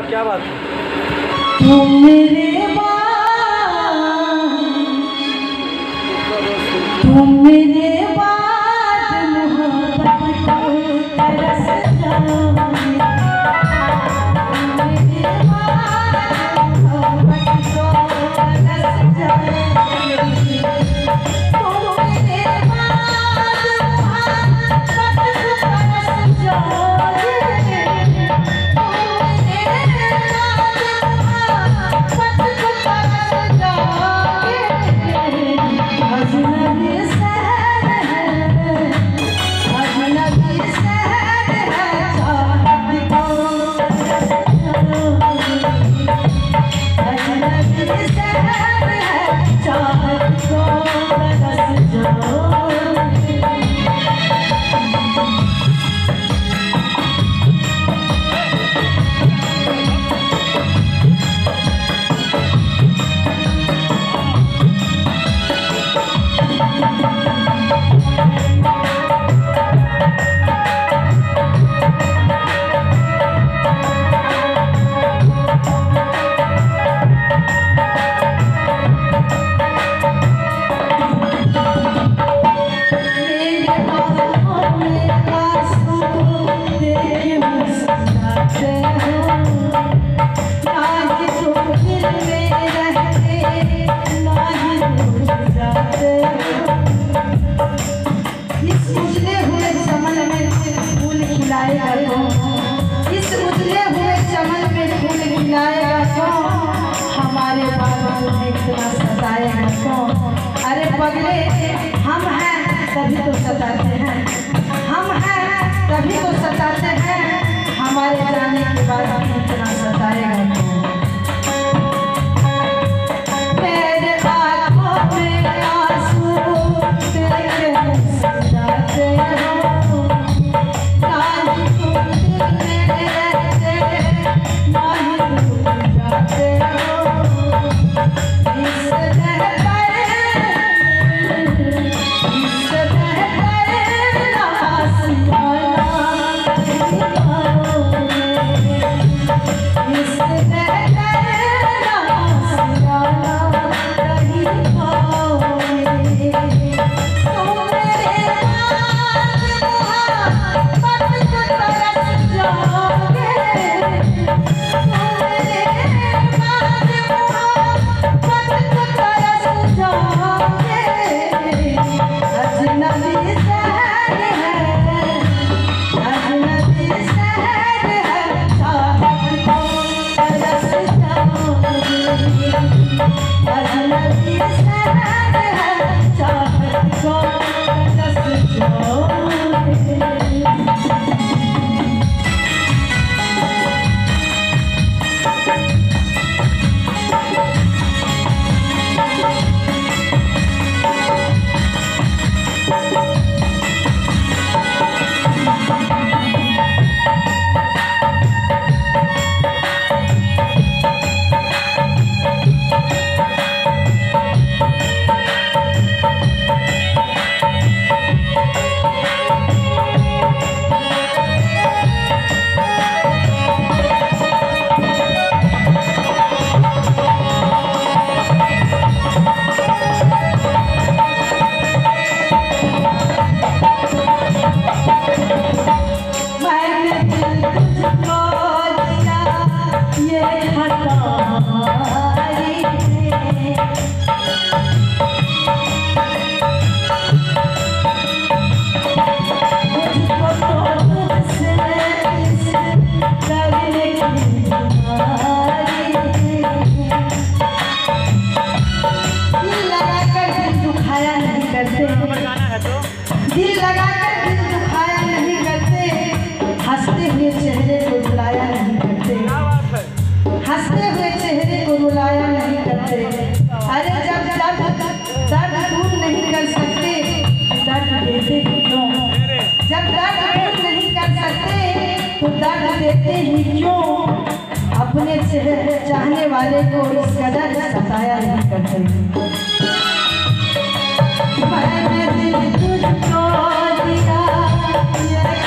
क्या बात है? तुम मेरे बाद मोहब्बत को तरस जाओगे। मेरे बाद मोहब्बत को तरस जाओगे। तुम मेरे बाद मोहब्बत को तरस जाओगे। इस उजले हुए चमन में फूल खिलाएगा कौन? हमारे बाबा तुम्हें इतना सताएगा कौन? अरे पगले, हम हैं तभी तो सताते हैं, हम हैं तभी तो सताते हैं। हमारे जाने के बाद हमें इतना सताएगा कौन? मेरे आँखों में आंसू तेरे सताते हो। दिल लगाकर दिल दुखाया नहीं करते, हंसते हुए चेहरे को रुलाया नहीं करते, हंसते हुए चेहरे को रुलाया नहीं करते। अरे जब दर्द दूर नहीं कर सकते दर्द देते क्यों? जब दर्द दूर नहीं कर सकते तो दर्द देते ही क्यों? अपने चाहने वाले को इस कदर सताया नहीं करते। मैंने दिल तुझको दिया